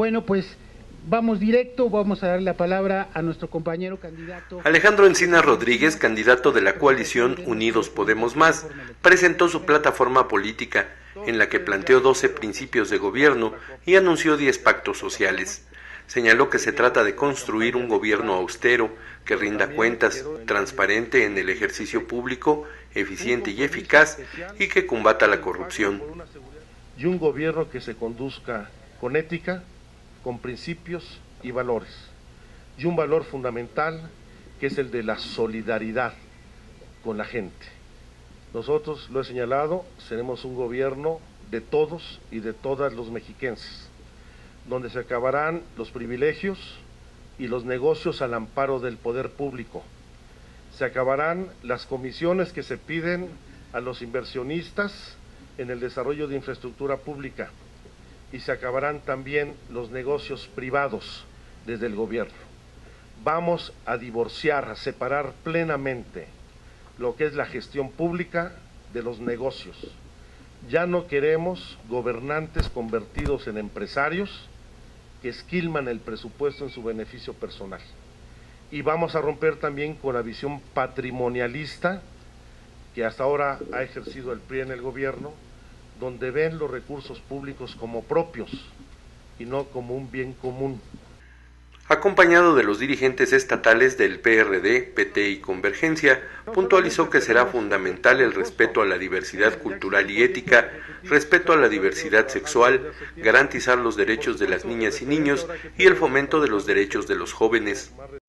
Bueno, pues vamos directo, vamos a darle la palabra a nuestro compañero candidato. Alejandro Encinas Rodríguez, candidato de la coalición Unidos Podemos Más, presentó su plataforma política, en la que planteó 12 principios de gobierno y anunció 10 pactos sociales. Señaló que se trata de construir un gobierno austero, que rinda cuentas, transparente en el ejercicio público, eficiente y eficaz, y que combata la corrupción. Y un gobierno que se conduzca con ética, con principios y valores. Y un valor fundamental que es el de la solidaridad con la gente. Nosotros, lo he señalado, seremos un gobierno de todos y de todas los mexiquenses, donde se acabarán los privilegios y los negocios al amparo del poder público. Se acabarán las comisiones que se piden a los inversionistas en el desarrollo de infraestructura pública y se acabarán también los negocios privados desde el gobierno. Vamos a divorciar, a separar plenamente lo que es la gestión pública de los negocios. Ya no queremos gobernantes convertidos en empresarios que esquilman el presupuesto en su beneficio personal. Y vamos a romper también con la visión patrimonialista que hasta ahora ha ejercido el PRI en el gobierno, donde ven los recursos públicos como propios y no como un bien común. Acompañado de los dirigentes estatales del PRD, PT y Convergencia, puntualizó que será fundamental el respeto a la diversidad cultural y ética, respeto a la diversidad sexual, garantizar los derechos de las niñas y niños y el fomento de los derechos de los jóvenes.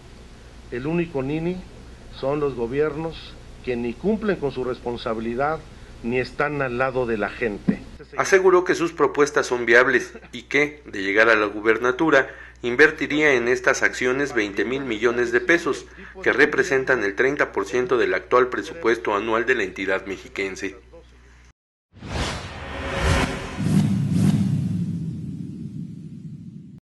El único nini son los gobiernos que ni cumplen con su responsabilidad ni están al lado de la gente. Aseguró que sus propuestas son viables y que, de llegar a la gubernatura, invertiría en estas acciones 20,000 millones de pesos, que representan el 30% del actual presupuesto anual de la entidad mexiquense.